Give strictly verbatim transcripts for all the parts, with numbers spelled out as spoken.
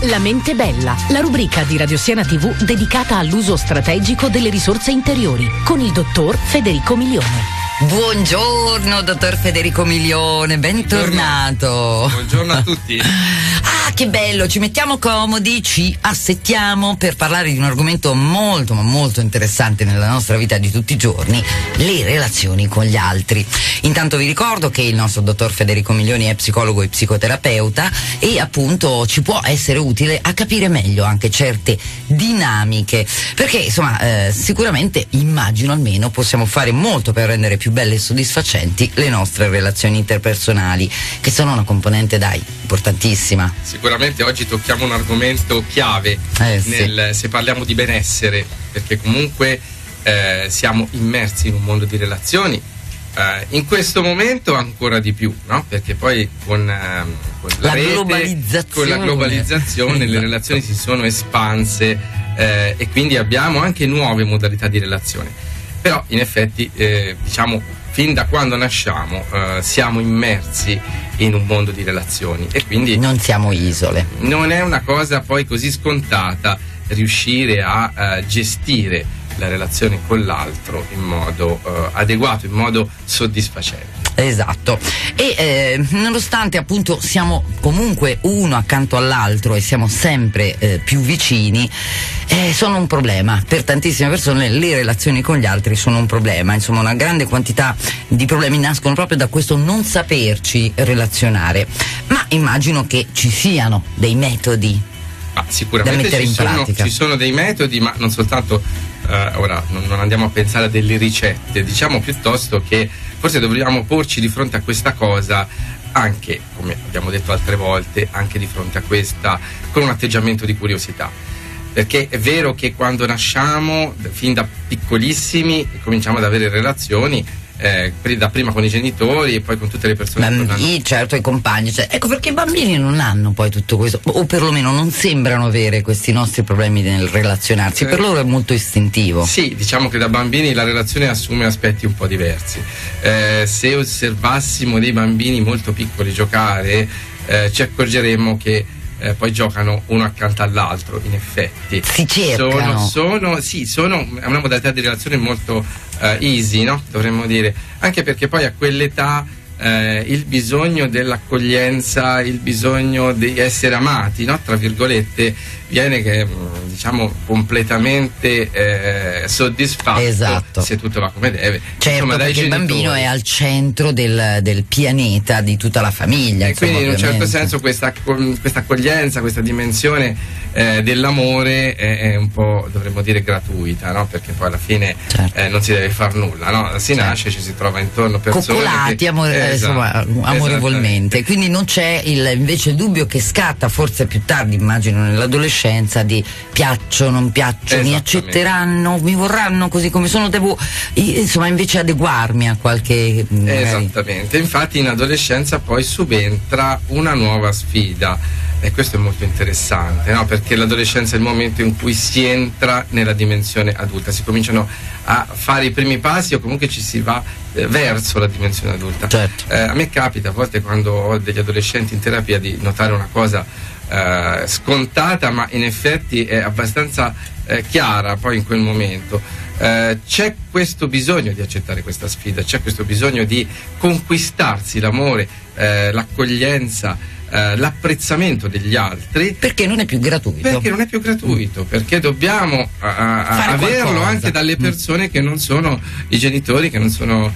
La mente bella, la rubrica di Radio Siena tivù dedicata all'uso strategico delle risorse interiori, con il dottor Federico Milione. Buongiorno dottor Federico Milione, bentornato. Buongiorno a tutti. Ah, che bello, ci mettiamo comodi, ci assettiamo per parlare di un argomento molto ma molto interessante nella nostra vita di tutti i giorni, le relazioni con gli altri. Intanto vi ricordo che il nostro dottor Federico Milioni è psicologo e psicoterapeuta e appunto ci può essere utile a capire meglio anche certe dinamiche, perché insomma eh, sicuramente, immagino almeno, possiamo fare molto per rendere più belle e soddisfacenti le nostre relazioni interpersonali, che sono una componente, dai, importantissima. Sicuramente oggi tocchiamo un argomento chiave eh, nel, sì. se parliamo di benessere, perché comunque eh, siamo immersi in un mondo di relazioni, eh, in questo momento ancora di più, no? Perché poi con, eh, con la, la rete, globalizzazione, con la globalizzazione esatto. le relazioni si sono espanse eh, e quindi abbiamo anche nuove modalità di relazione. Però in effetti eh, diciamo fin da quando nasciamo eh, siamo immersi in un mondo di relazioni e quindi non siamo isole. Non è una cosa poi così scontata riuscire a uh, gestire la relazione con l'altro in modo uh, adeguato, in modo soddisfacente. Esatto. E eh, nonostante appunto siamo comunque uno accanto all'altro e siamo sempre eh, più vicini, eh, sono un problema. Per tantissime persone le relazioni con gli altri sono un problema. Insomma, una grande quantità di problemi nascono proprio da questo non saperci relazionare. Ma immagino che ci siano dei metodi ah, sicuramente da mettere ci in sono, pratica. Ci sono dei metodi, ma non soltanto eh, ora non, non andiamo a pensare a delle ricette, diciamo piuttosto che forse dobbiamo porci di fronte a questa cosa anche, come abbiamo detto altre volte, anche di fronte a questa con un atteggiamento di curiosità, perché è vero che quando nasciamo fin da piccolissimi cominciamo ad avere relazioni eh, da prima con i genitori e poi con tutte le persone bambini, certo, i compagni, cioè, ecco perché i bambini non hanno poi tutto questo, o perlomeno non sembrano avere questi nostri problemi nel relazionarsi, eh, per loro è molto istintivo. Sì, diciamo che da bambini la relazione assume aspetti un po' diversi. Eh, se osservassimo dei bambini molto piccoli giocare eh, ci accorgeremmo che Eh, poi giocano uno accanto all'altro, in effetti si cercano. sono, sono, sì, sono è una modalità di relazione molto uh, easy, no? Dovremmo dire, anche perché poi a quell'età eh, il bisogno dell'accoglienza, il bisogno di essere amati, no? Tra virgolette, viene che diciamo completamente eh, soddisfatto, esatto, se tutto va come deve. Certo, insomma, dai perché genitori. Il bambino è al centro del, del pianeta, di tutta la famiglia, e insomma, quindi in un ovviamente. certo senso questa, questa accoglienza, questa dimensione eh, dell'amore è, è un po', dovremmo dire, gratuita, no? Perché poi alla fine certo. eh, non si deve far nulla, no? Si certo. nasce, ci si trova intorno persone coccolati che, amore, eh, esatto, insomma, amorevolmente, quindi non c'è il, invece il dubbio che scatta forse più tardi, immagino nell'adolescenza, di piaccio, non piaccio, mi accetteranno, mi vorranno così come sono, devo insomma invece adeguarmi a qualche magari... Esattamente, infatti in adolescenza poi subentra una nuova sfida e questo è molto interessante, no? Perché l'adolescenza è il momento in cui si entra nella dimensione adulta, si cominciano a fare i primi passi o comunque ci si va eh, verso la dimensione adulta. Certo. Eh, a me capita a volte quando ho degli adolescenti in terapia di notare una cosa eh, scontata, ma in effetti è abbastanza eh, chiara poi in quel momento. Eh, c'è questo bisogno di accettare questa sfida, c'è questo bisogno di conquistarsi l'amore, eh, l'accoglienza, Uh, l'apprezzamento degli altri, perché non è più gratuito, perché non è più gratuito mm. perché dobbiamo uh, averlo qualcosa. Anche dalle persone mm. che non sono i genitori, che non sono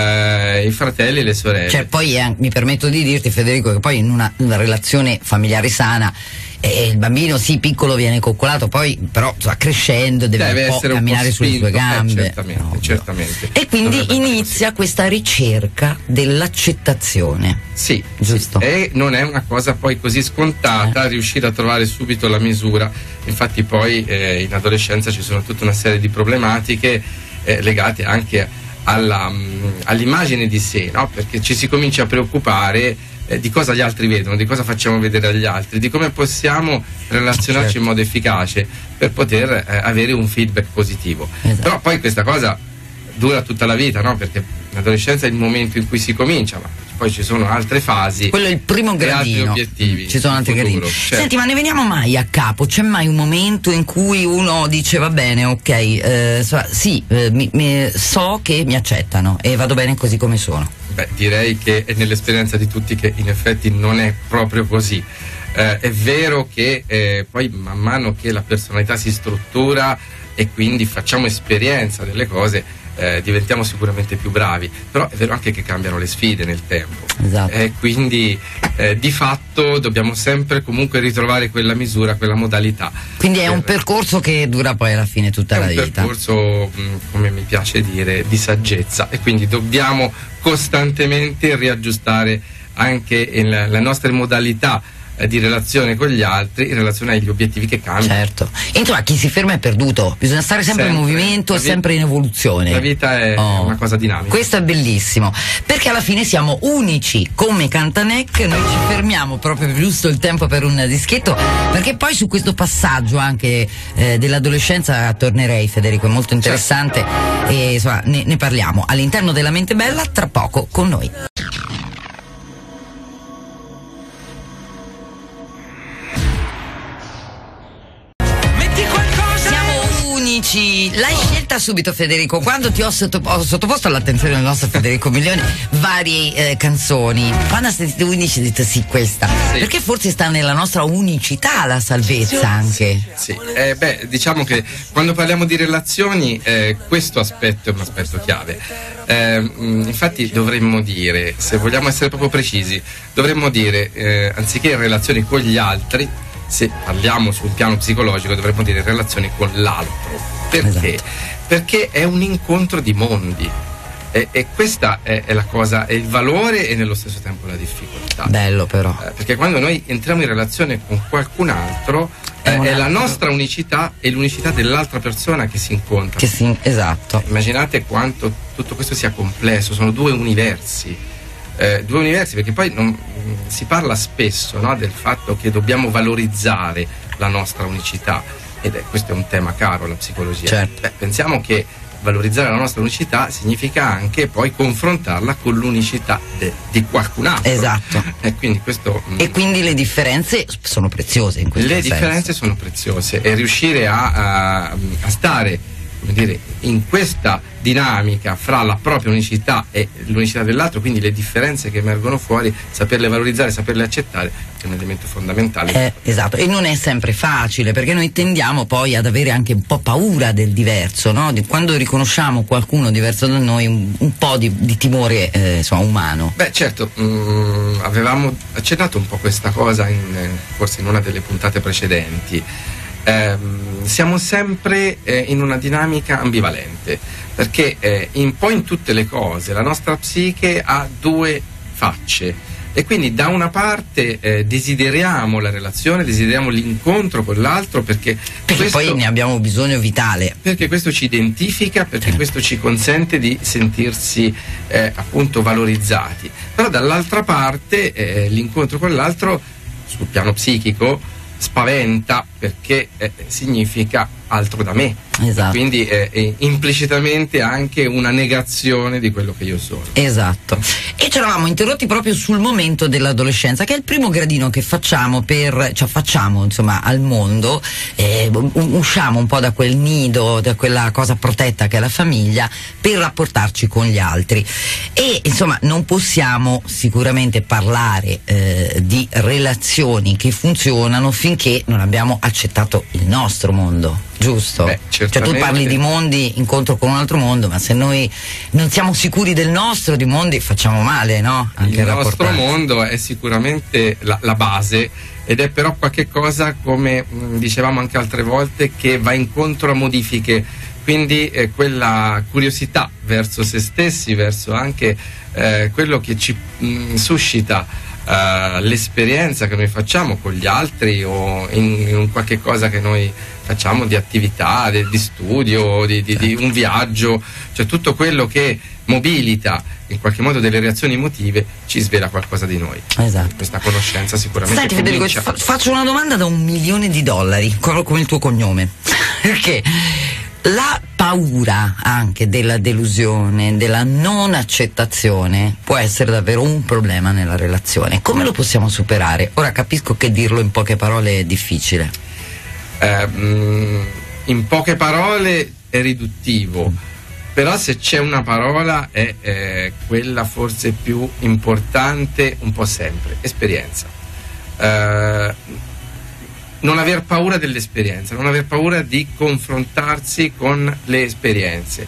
uh, i fratelli e le sorelle. Cioè poi eh, mi permetto di dirti, Federico, che poi in una, una relazione familiare sana eh, il bambino sì piccolo viene coccolato, poi però sta crescendo, deve, deve un po' camminare un po' sulle sue gambe, eh, certamente, no, certamente. E quindi inizia questa ricerca dell'accettazione. Sì, giusto. Sì. E non è una cosa poi così scontata eh. riuscire a trovare subito la misura. Infatti poi eh, in adolescenza ci sono tutta una serie di problematiche eh, legate anche alla, mh, all'immagine di sé, no? Perché ci si comincia a preoccupare eh, di cosa gli altri vedono, di cosa facciamo vedere agli altri, di come possiamo relazionarci certo. in modo efficace per poter eh, avere un feedback positivo. Esatto. Però poi questa cosa dura tutta la vita, no? Perché l'adolescenza è il momento in cui si comincia, ma poi ci sono altre fasi. Quello è il primo gradino. Altri obiettivi. Ci sono altri gradini. Certo. Senti, ma ne veniamo mai a capo? C'è mai un momento in cui uno dice va bene, ok, eh, so, sì, eh, mi, mi, so che mi accettano e vado bene così come sono? Beh, direi che è nell'esperienza di tutti che in effetti non è proprio così. Eh, è vero che eh, poi man mano che la personalità si struttura e quindi facciamo esperienza delle cose, Eh, diventiamo sicuramente più bravi, però è vero anche che cambiano le sfide nel tempo. Esatto. Eh, quindi eh, di fatto dobbiamo sempre comunque ritrovare quella misura, quella modalità. Quindi è per... un percorso che dura poi alla fine tutta è la un vita. percorso, mh, come mi piace dire, di saggezza, e quindi dobbiamo costantemente riaggiustare anche il, le nostre modalità di relazione con gli altri in relazione agli obiettivi che cambiano. Certo. Insomma, chi si ferma è perduto, bisogna stare sempre, sempre. in movimento e sempre in evoluzione. La vita è oh. una cosa dinamica. Questo è bellissimo, perché alla fine siamo unici come Cantanec. Noi ci fermiamo proprio giusto il tempo per un dischetto, perché poi su questo passaggio anche eh, dell'adolescenza tornerei, Federico, è molto interessante. Certo. E insomma ne, ne parliamo all'interno della Mente Bella tra poco con noi. L'hai scelta subito, Federico, quando ti ho sottoposto, sottoposto all'attenzione del nostro Federico Milioni varie eh, canzoni. Quando hai sentito undici hai detto sì, questa, sì. Perché forse sta nella nostra unicità la salvezza anche. Sì, eh, beh, diciamo che quando parliamo di relazioni eh, questo aspetto è un aspetto chiave. Eh, infatti dovremmo dire, se vogliamo essere proprio precisi, dovremmo dire eh, anziché relazioni con gli altri, se parliamo sul piano psicologico dovremmo dire relazioni con l'altro. Perché? Esatto. Perché è un incontro di mondi e, e questa è, è la cosa, è il valore e nello stesso tempo la difficoltà. Bello però. Eh, perché quando noi entriamo in relazione con qualcun altro eh, è, è la nostra unicità e l'unicità dell'altra persona che si incontra. Che si, esatto. Immaginate quanto tutto questo sia complesso, sono due universi. Eh, due universi, perché poi non, si parla spesso, no, del fatto che dobbiamo valorizzare la nostra unicità, ed è, questo è un tema caro alla psicologia. Certo. Beh, pensiamo che valorizzare la nostra unicità significa anche poi confrontarla con l'unicità de, di qualcun altro. Esatto. E quindi, questo, e quindi le differenze sono preziose in questo le senso. differenze sono preziose e riuscire a, a, a stare, come dire, in questa dinamica fra la propria unicità e l'unicità dell'altro, quindi le differenze che emergono fuori, saperle valorizzare, saperle accettare, è un elemento fondamentale. Eh, esatto, e non è sempre facile, perché noi tendiamo poi ad avere anche un po' paura del diverso, no? Di, quando riconosciamo qualcuno diverso da noi, un, un po' di, di timore eh, insomma, umano. Beh, certo, mh, avevamo accennato un po' questa cosa in, forse in una delle puntate precedenti. Eh, siamo sempre eh, in una dinamica ambivalente, perché eh, un po' in tutte le cose la nostra psiche ha due facce, e quindi da una parte eh, desideriamo la relazione, desideriamo l'incontro con l'altro, perché, perché questo, poi ne abbiamo bisogno vitale, perché questo ci identifica, perché eh. questo ci consente di sentirsi eh, appunto valorizzati. Però dall'altra parte eh, l'incontro con l'altro sul piano psichico spaventa, perché eh, significa altro da me. Esatto. Quindi eh, è implicitamente anche una negazione di quello che io sono. Esatto. E ci eravamo interrotti proprio sul momento dell'adolescenza, che è il primo gradino che facciamo per, cioè facciamo insomma al mondo, eh, usciamo un po' da quel nido, da quella cosa protetta che è la famiglia, per rapportarci con gli altri. E insomma non possiamo sicuramente parlare eh, di relazioni che funzionano finché non abbiamo accettato il nostro mondo, giusto? Beh, cioè tu parli di mondi, incontro con un altro mondo, ma se noi non siamo sicuri del nostro, di mondi, facciamo male, no? Anche il nostro mondo è sicuramente la, la base, ed è però qualche cosa, come mh, dicevamo anche altre volte, che va incontro a modifiche, quindi eh, quella curiosità verso se stessi, verso anche eh, quello che ci mh, suscita Uh, l'esperienza che noi facciamo con gli altri, o in, in un qualche cosa che noi facciamo di attività, di, di studio, di, di, di un viaggio, cioè tutto quello che mobilita in qualche modo delle reazioni emotive ci svela qualcosa di noi. Esatto. Questa conoscenza sicuramente. Senti Federico, fa- faccio una domanda da un milione di dollari, come il tuo cognome. Perché La paura anche della delusione, della non accettazione, può essere davvero un problema nella relazione. Come lo possiamo superare? Ora capisco che dirlo in poche parole è difficile. Eh, in poche parole è riduttivo, però se c'è una parola è eh, quella forse più importante un po' sempre: esperienza. Eh, non aver paura dell'esperienza, non aver paura di confrontarsi con le esperienze.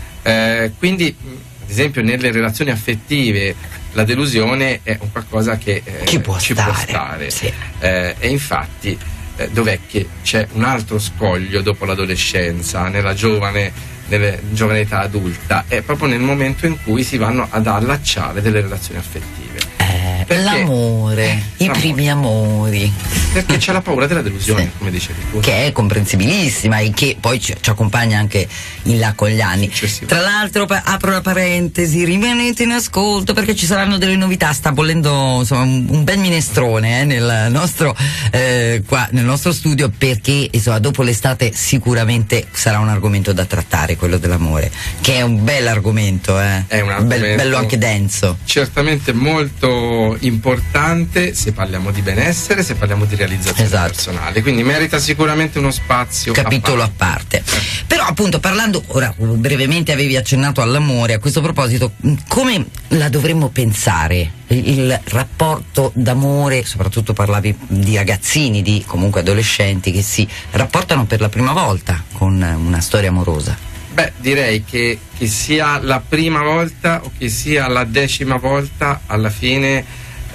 Eh, quindi, ad esempio, nelle relazioni affettive la delusione è un qualcosa che eh, ci può ci stare, può stare. Sì. Eh, e infatti eh, dov'è che c'è un altro scoglio dopo l'adolescenza, nella giovane, nella giovane età adulta? È proprio nel momento in cui si vanno ad allacciare delle relazioni affettive. Perché? L'amore, eh, i l'amore. primi amori. Perché c'è la paura della delusione, sì, come dicevi tu. Che è comprensibilissima e che poi ci, ci accompagna anche in là con gli anni. Tra l'altro, pa- apro la parentesi, rimanete in ascolto perché ci saranno delle novità. Sta bollendo insomma un, un bel minestrone eh, nel nostro eh, qua nel nostro studio, perché insomma dopo l'estate sicuramente sarà un argomento da trattare, quello dell'amore, che è un bel argomento, eh. È un argomento Bel, bello anche denso. Certamente molto importante se parliamo di benessere, se parliamo di realizzazione esatto. personale, quindi merita sicuramente uno spazio capitolo a parte, a parte. Però appunto, parlando ora brevemente, avevi accennato all'amore, a questo proposito come la dovremmo pensare il, il rapporto d'amore? Soprattutto parlavi di ragazzini, di comunque adolescenti che si rapportano per la prima volta con una storia amorosa. Beh, direi che, che sia la prima volta o che sia la decima volta, alla fine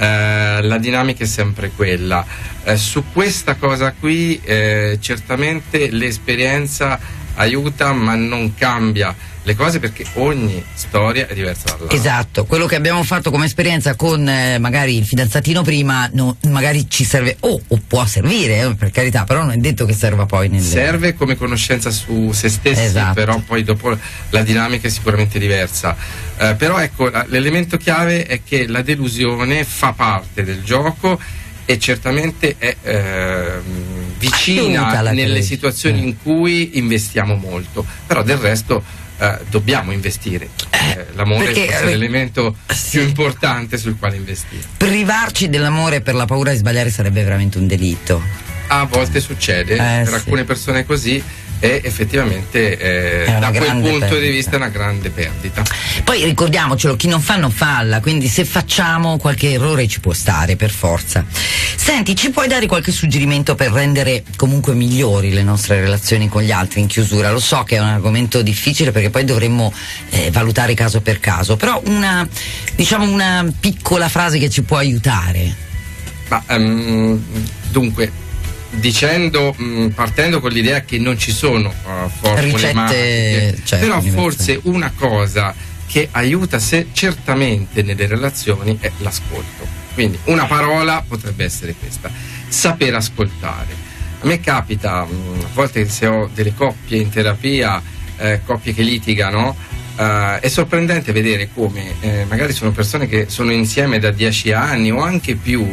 eh, la dinamica è sempre quella. Eh, su questa cosa qui eh, certamente l'esperienza aiuta, ma non cambia le cose, perché ogni storia è diversa dall'altra. Esatto, quello che abbiamo fatto come esperienza con eh, magari il fidanzatino prima, no, magari ci serve o oh, può servire, eh, per carità, però non è detto che serva poi nel... serve come conoscenza su se stessi, esatto. Però poi dopo la dinamica è sicuramente diversa. Eh, però ecco, l'elemento chiave è che la delusione fa parte del gioco e certamente è eh, vicina nelle situazioni in cui investiamo molto, però del resto Uh, dobbiamo investire. Eh, l'amore Perché, è eh, l'elemento sì. più importante sul quale investire. Privarci dell'amore per la paura di sbagliare sarebbe veramente un delitto. A volte succede, eh, per sì. alcune persone così, e effettivamente eh, da quel punto perdita. di vista è una grande perdita. Poi ricordiamocelo, chi non fa non falla, quindi se facciamo qualche errore ci può stare per forza. Senti, ci puoi dare qualche suggerimento per rendere comunque migliori le nostre relazioni con gli altri in chiusura? Lo so che è un argomento difficile perché poi dovremmo eh, valutare caso per caso, però una, diciamo, una piccola frase che ci può aiutare. Ma um, dunque dicendo, mh, partendo con l'idea che non ci sono uh, formule ricette, magiche, cioè, però universali. Forse una cosa che aiuta se, certamente nelle relazioni è l'ascolto. Quindi una parola potrebbe essere questa: saper ascoltare. A me capita mh, a volte, se ho delle coppie in terapia, eh, coppie che litigano, Uh, è sorprendente vedere come eh, magari sono persone che sono insieme da dieci anni o anche più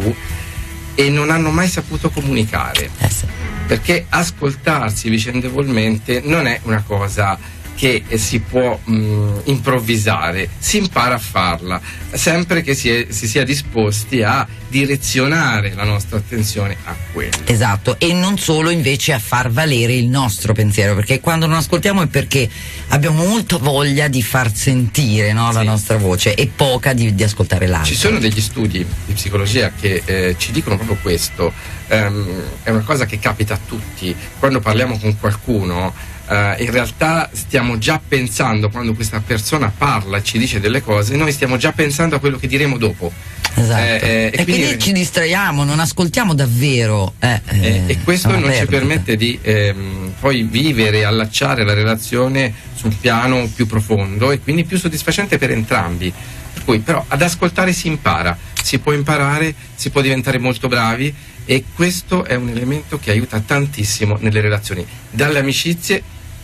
e non hanno mai saputo comunicare, eh sì. Perché ascoltarsi vicendevolmente non è una cosa che eh, si può mh, improvvisare, si impara a farla sempre che si, è, si sia disposti a direzionare la nostra attenzione a quello. Esatto, e non solo invece a far valere il nostro pensiero, perché quando non ascoltiamo è perché abbiamo molta voglia di far sentire, no, la sì. nostra voce e poca di, di ascoltare l'altro. Ci sono degli studi di psicologia che eh, ci dicono proprio questo. Um, è una cosa che capita a tutti. Quando parliamo con qualcuno, Uh, in realtà stiamo già pensando, quando questa persona parla e ci dice delle cose, noi stiamo già pensando a quello che diremo dopo. Esatto. Eh, eh, e, e quindi, quindi ci distraiamo, non ascoltiamo davvero. Eh, eh, eh, e questo non perdita. Ci permette di ehm, poi vivere e allacciare la relazione su un piano più profondo e quindi più soddisfacente per entrambi. Per cui, però, ad ascoltare si impara, si può imparare, si può diventare molto bravi, e questo è un elemento che aiuta tantissimo nelle relazioni, dalle amicizie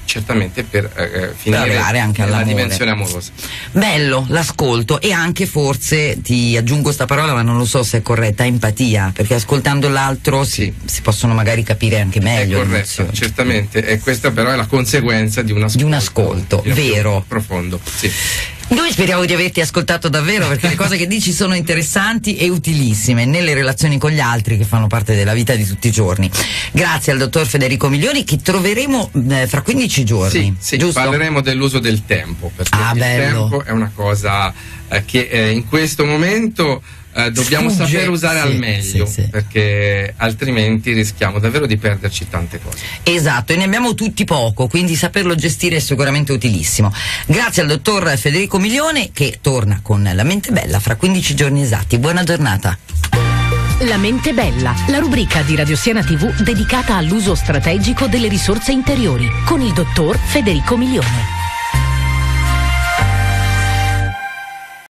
certamente per eh, finire per arrivare anche nella all'amore. dimensione amorosa. Bello, l'ascolto, e anche forse ti aggiungo sta parola, ma non lo so se è corretta, empatia, perché ascoltando l'altro si, si possono magari capire anche meglio. È corretto, certamente, e questa però è la conseguenza di un ascolto, di un ascolto di vero, profondo. Sì. Noi speriamo di averti ascoltato davvero, perché le cose che dici sono interessanti e utilissime nelle relazioni con gli altri che fanno parte della vita di tutti i giorni. Grazie al dottor Federico Miglioni, che troveremo eh, fra quindici giorni. Sì, sì, giusto? Parleremo dell'uso del tempo, perché ah, il bello. tempo è una cosa eh, che eh, in questo momento eh, dobbiamo Sfugge. saper usare Sì, al meglio, sì, sì. perché altrimenti rischiamo davvero di perderci tante cose. Esatto, e ne abbiamo tutti poco, quindi saperlo gestire è sicuramente utilissimo. Grazie al dottor Federico Miglione, che torna con La Mente Bella fra quindici giorni esatti. Buona giornata. La Mente Bella, la rubrica di Radio Siena tivù dedicata all'uso strategico delle risorse interiori, con il dottor Federico Miglione.